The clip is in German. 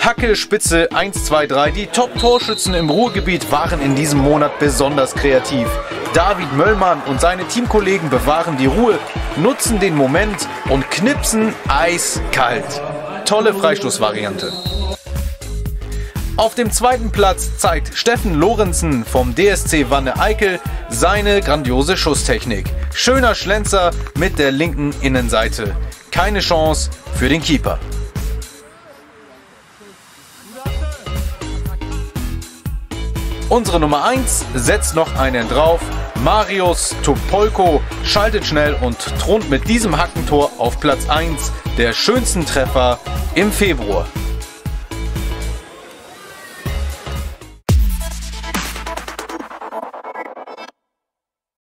Hacke, Spitze, 1, 2, 3. Die Top-Torschützen im Ruhrgebiet waren in diesem Monat besonders kreativ. David Möllmann und seine Teamkollegen bewahren die Ruhe, nutzen den Moment und knipsen eiskalt. Tolle Freistoßvariante. Auf dem zweiten Platz zeigt Steffen Lorenzen vom DSC Wanne-Eickel seine grandiose Schusstechnik. Schöner Schlenzer mit der linken Innenseite. Keine Chance für den Keeper. Unsere Nummer 1 setzt noch einen drauf. Marius Topolko schaltet schnell und thront mit diesem Hackentor auf Platz 1 der schönsten Treffer im Februar.